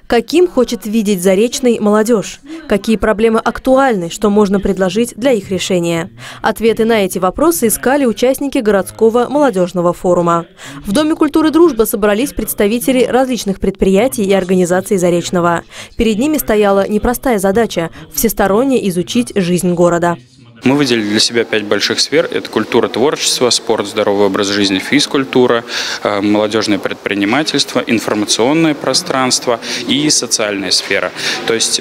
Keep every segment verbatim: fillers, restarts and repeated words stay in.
Каким хочет видеть Заречный молодежь? Какие проблемы актуальны, что можно предложить для их решения? Ответы на эти вопросы искали участники городского молодежного форума. В Доме культуры «Дружба» собрались представители различных предприятий и организаций Заречного. Перед ними стояла непростая задача – всесторонне изучить жизнь города. Мы выделили для себя пять больших сфер. Это культура, творчество, спорт, здоровый образ жизни, физкультура, молодежное предпринимательство, информационное пространство и социальная сфера. То есть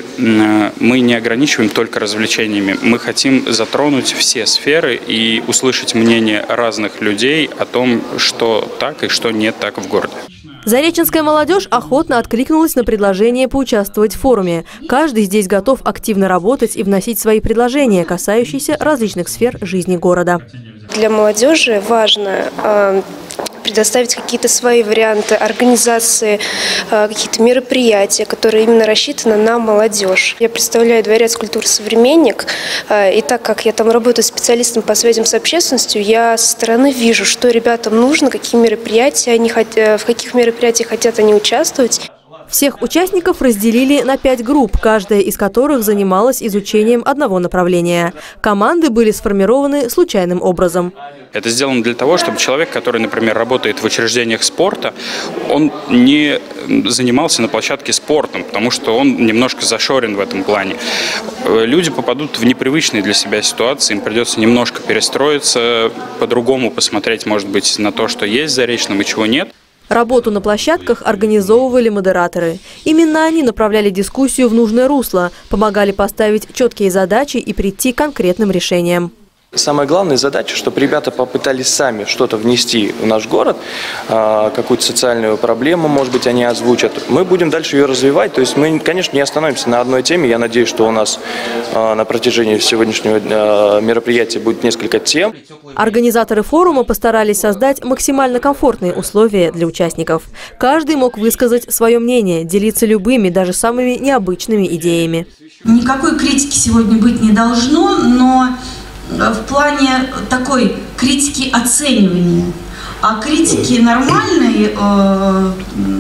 мы не ограничиваем только развлечениями. Мы хотим затронуть все сферы и услышать мнение разных людей о том, что так и что не так в городе. Зареченская молодежь охотно откликнулась на предложение поучаствовать в форуме. Каждый здесь готов активно работать и вносить свои предложения, касающиеся различных сфер жизни города. Для молодежи важно э, предоставить какие-то свои варианты организации, э, какие-то мероприятия, которые именно рассчитаны на молодежь. Я представляю Дворец культуры «Современник», э, и так как я там работаю специалистом по связям с общественностью, я со стороны вижу, что ребятам нужно, какие мероприятия они хотят, в каких мероприятиях хотят они участвовать. Всех участников разделили на пять групп, каждая из которых занималась изучением одного направления. Команды были сформированы случайным образом. Это сделано для того, чтобы человек, который, например, работает в учреждениях спорта, он не занимался на площадке спортом, потому что он немножко зашорен в этом плане. Люди попадут в непривычные для себя ситуации, им придется немножко перестроиться, по-другому посмотреть, может быть, на то, что есть в Заречном и чего нет. Работу на площадках организовывали модераторы. Именно они направляли дискуссию в нужное русло, помогали поставить четкие задачи и прийти к конкретным решениям. Самая главная задача, чтобы ребята попытались сами что-то внести в наш город, какую-то социальную проблему, может быть, они озвучат. Мы будем дальше ее развивать. То есть мы, конечно, не остановимся на одной теме. Я надеюсь, что у нас на протяжении сегодняшнего мероприятия будет несколько тем. Организаторы форума постарались создать максимально комфортные условия для участников. Каждый мог высказать свое мнение, делиться любыми, даже самыми необычными идеями. Никакой критики сегодня быть не должно, но в плане такой критики оценивания. А критики нормальной, э,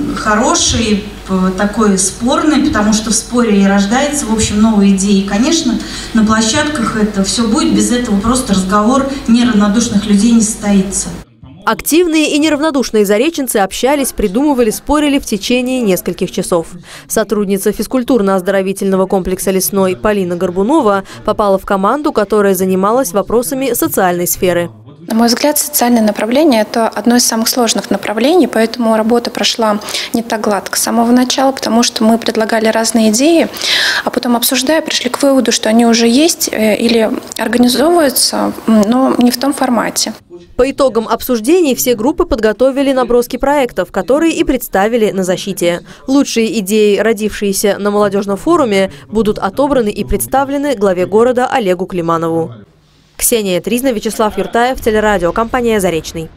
хорошей, такой спорной, потому что в споре и рождается, в общем, новые идеи. И, конечно, на площадках это все будет, без этого просто разговор неравнодушных людей не состоится. Активные и неравнодушные зареченцы общались, придумывали, спорили в течение нескольких часов. Сотрудница физкультурно-оздоровительного комплекса «Лесной» Полина Горбунова попала в команду, которая занималась вопросами социальной сферы. На мой взгляд, социальное направление – это одно из самых сложных направлений, поэтому работа прошла не так гладко с самого начала, потому что мы предлагали разные идеи, а потом, обсуждая, пришли к выводу, что они уже есть или организовываются, но не в том формате. По итогам обсуждений все группы подготовили наброски проектов, которые и представили на защите. Лучшие идеи, родившиеся на молодежном форуме, будут отобраны и представлены главе города Олегу Климанову. Ксения Тризна, Вячеслав Юртаев, телерадиокомпания «Заречный».